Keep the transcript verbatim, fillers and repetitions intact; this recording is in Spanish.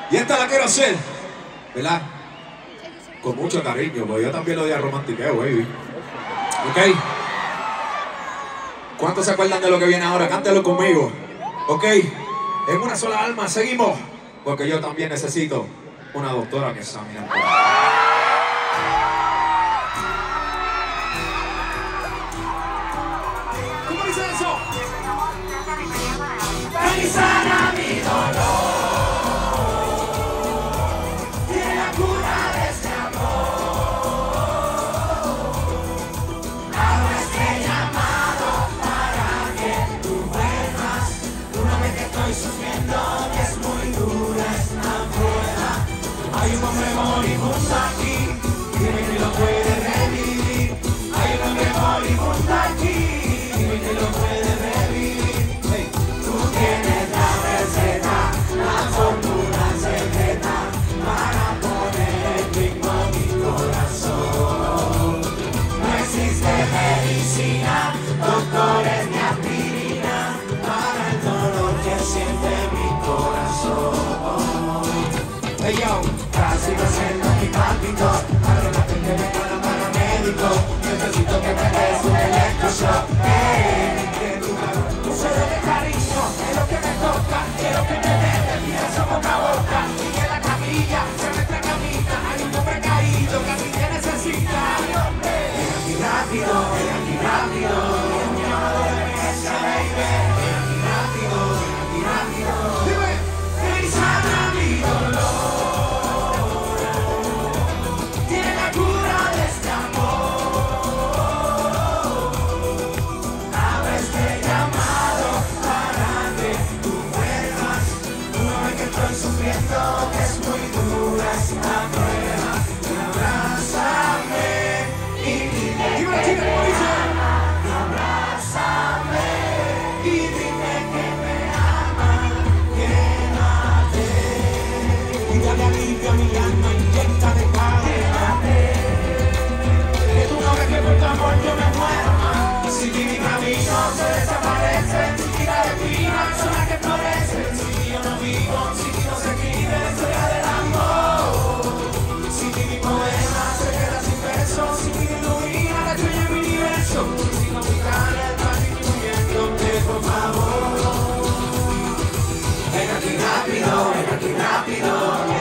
Y esta la quiero hacer, ¿verdad? Con mucho cariño, porque yo también lo di a romantiqueo, baby. ¿Ok? ¿Cuántos se acuerdan de lo que viene ahora? Cántelo conmigo. ¿Ok? En una sola alma seguimos, porque yo también necesito una doctora que examine. ¿Cómo dice eso? Ven y sana mi dolor. Tiene la cura de este amor. Ahora estoy llamado para que tú vuelvas. Una vez que estoy sufriendo, que es muy dura esta prueba. Hay un hombre moribundo aquí, dime que lo puede revivir. Hay un hombre moribundo aquí, dime que lo puede revivir. Hey. Tú tienes la receta, la fórmula secreta para poner el ritmo a mi corazón. No existe medicina, doctores ni aspirina para el dolor que siente mi corazón. Hey yo, casi no siento mi palpito, arreglate que me para paramédico. Necesito que me des un electroshock. Hey, que tu tu suelo de cariño es lo que me toca. Quiero que me des de mi beso boca a boca. Y en la camilla, en nuestra camita, hay un hombre caído que a ti te necesita. Ven aquí rápido, ven aquí rápido. Mi llamado de emergencia, baby. Ven aquí rápido, ven aquí rápido. Dime, ven y sana mi dolor. Sufriendo que es muy dura esta prueba. Abrázame y dime que me ama. Abrázame y dime que me ama. Quédate y dale alivio a mi alma, inyecta de calma. Que tú no ves que por tu amor yo me muero. Si mi camino se desaparece y la espina son las que florecen. Si yo no vivo, si historia del amor. Si mi poema se queda sin verso, si mi ilumina la estrella en mi universo, si no mi cara el mar disminuyéndote, por favor. Ven aquí rápido, ven aquí rápido.